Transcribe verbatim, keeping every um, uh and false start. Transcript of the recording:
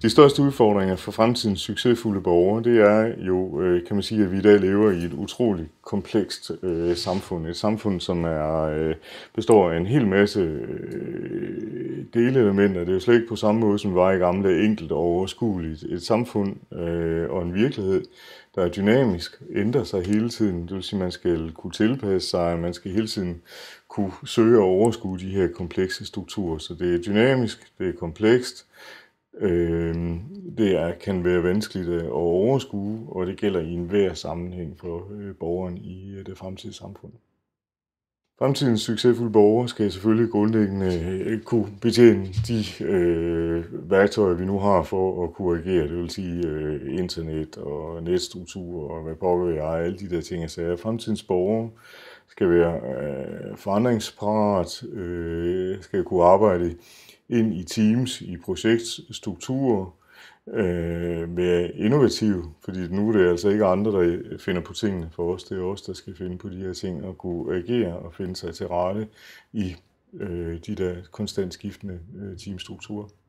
De største udfordringer for fremtidens succesfulde borgere, det er jo, kan man sige, at vi i dag lever i et utroligt komplekst øh, samfund. Et samfund, som er, øh, består af en hel masse øh, delelementer. Det er jo slet ikke på samme måde, som det var i gamle, enkelt og overskueligt. Et samfund øh, og en virkelighed, der er dynamisk, ændrer sig hele tiden. Det vil sige, at man skal kunne tilpasse sig, man skal hele tiden kunne søge og overskue de her komplekse strukturer. Så det er dynamisk, det er komplekst. Øh, det er, kan være vanskeligt at overskue, og det gælder i enhver sammenhæng for øh, borgeren i øh, det fremtidige samfund. Fremtidens succesfulde borgere skal selvfølgelig grundlæggende øh, kunne betjene de øh, værktøjer, vi nu har for at kunne agere. Det vil sige øh, internet og netstruktur og hvad pokker vi er, alle de der ting. Så fremtidens borgere skal være øh, forandringsparat, øh, skal kunne arbejde ind i teams, i projektstrukturer, øh, være innovative, fordi nu er det altså ikke andre, der finder på tingene for os, det er os, der skal finde på de her ting og kunne agere og finde sig til rette i øh, de der konstant skiftende øh, teamstrukturer.